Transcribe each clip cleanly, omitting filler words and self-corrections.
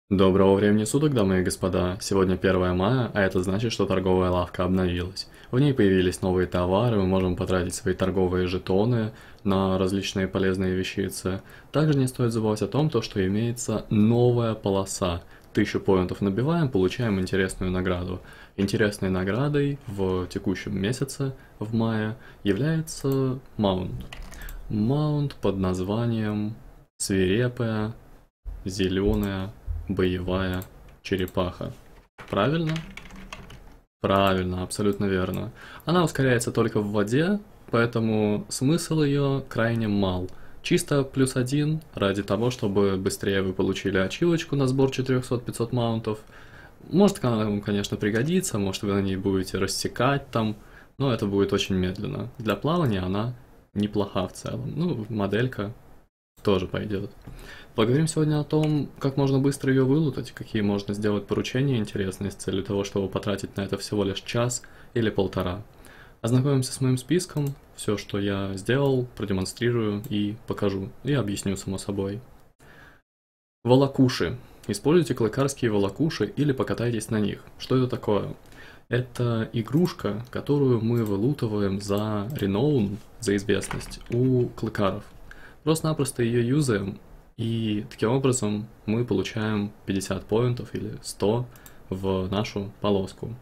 Доброго времени суток, дамы и господа. Сегодня 1 мая, а это значит, что торговая лавка обновилась. В ней появились новые товары, мы можем потратить свои торговые жетоны на различные полезные вещицы. Также не стоит забывать о том, что имеется новая полоса. 1000 поинтов набиваем, получаем интересную награду. Интересной наградой в текущем месяце, в мае, является маунт. Маунт под названием «Свирепая зеленая боевая черепаха». Правильно? Правильно, абсолютно верно. Она ускоряется только в воде, поэтому смысл ее крайне мал. Чисто +1 ради того, чтобы быстрее вы получили ачивочку на сбор 400-500 маунтов. Может, она вам, конечно, пригодится, может, вы на ней будете рассекать там, но это будет очень медленно. Для плавания она неплоха в целом. Ну, моделька тоже пойдет. Поговорим сегодня о том, как можно быстро ее вылутать, какие можно сделать поручения интересные с целью того, чтобы потратить на это всего лишь час или полтора. Ознакомимся с моим списком, все, что я сделал, продемонстрирую и покажу, и объясню само собой. Волокуши. Используйте клыкарские волокуши или покатайтесь на них. Что это такое? Это игрушка, которую мы вылутываем за реноун, за известность, у клыкаров. Просто-напросто ее юзаем, и таким образом мы получаем 50 поинтов или 100 в нашу полоску.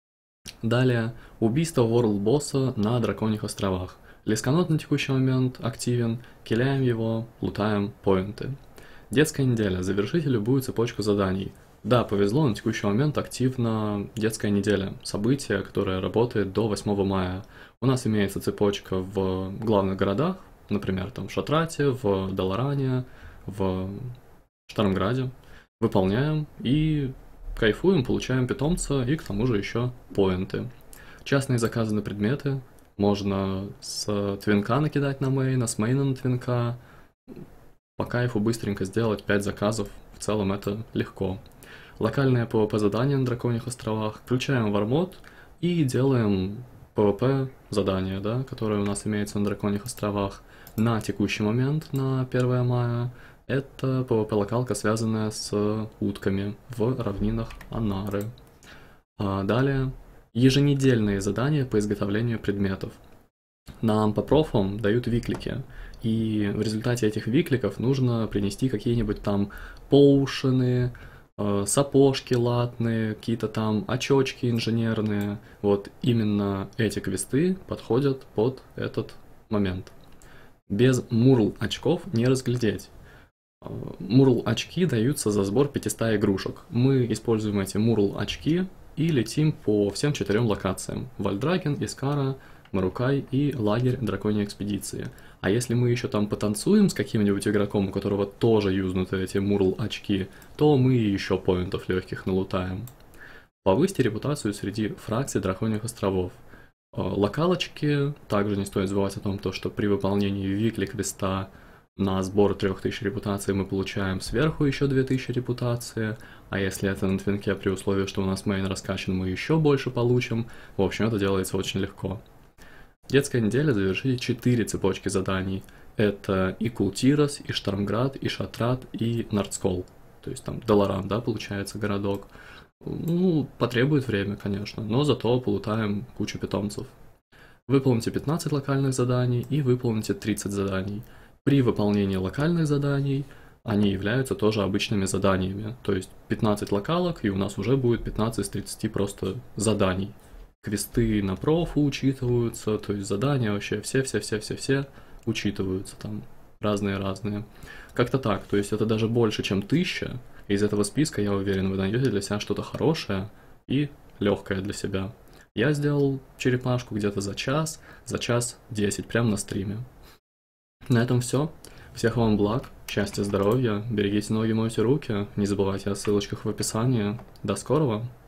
Далее, убийство World босса на Драконьих островах. Лесканот на текущий момент активен, киляем его, лутаем поинты. Детская неделя. Завершите любую цепочку заданий. Да, повезло, на текущий момент активна детская неделя, событие, которое работает до 8 мая. У нас имеется цепочка в главных городах, например, там в Шатрате, в Даларане, в Штармграде. Выполняем и кайфуем, получаем питомца и к тому же еще поинты. Частные заказы на предметы. Можно с твинка накидать на мейна, с мейна на твинка. По кайфу быстренько сделать 5 заказов. В целом это легко. Локальные PvP задания на Драконьих островах. Включаем вармод и делаем PvP задания, да, которые у нас имеются на Драконьих островах. На текущий момент, на 1 мая, это PvP-локалка, связанная с утками в равнинах Анары. Далее, еженедельные задания по изготовлению предметов. Нам по профам дают виклики, и в результате этих викликов нужно принести какие-нибудь там поушены, сапожки латные, какие-то там очечки инженерные. Вот именно эти квесты подходят под этот момент. Без мурл очков не разглядеть. Мурл очки даются за сбор 500 игрушек. Мы используем эти мурл очки и летим по всем 4 локациям. Вальдраген, Искара, Марукай и лагерь Драконьей экспедиции. А если мы еще там потанцуем с каким-нибудь игроком, у которого тоже юзнуты эти мурл очки, то мы еще поинтов легких налутаем. Повысьте репутацию среди фракций Драконьих островов. Локалочки, также не стоит забывать о том, что при выполнении викли квеста на сбор 3000 репутации мы получаем сверху еще 2000 репутации, а если это на твинке при условии, что у нас мейн раскачан, мы еще больше получим. В общем, это делается очень легко. Детская неделя, завершите 4 цепочки заданий. Это и Култирос, и Штармград, и Шатрат, и Нардскол. То есть там Даларан, да, получается, городок. Ну, потребует время, конечно, но зато полутаем кучу питомцев. Выполните 15 локальных заданий и выполните 30 заданий. При выполнении локальных заданий они являются тоже обычными заданиями. То есть 15 локалок, и у нас уже будет 15 из 30 просто заданий. Квесты на профу учитываются, то есть задания вообще все учитываются там разные-разные. Как-то так, то есть это даже больше, чем 1000. Из этого списка, я уверен, вы найдете для себя что-то хорошее и легкое для себя. Я сделал черепашку где-то за час 10, прямо на стриме. На этом все. Всех вам благ, счастья, здоровья, берегите ноги, мойте руки, не забывайте о ссылочках в описании. До скорого!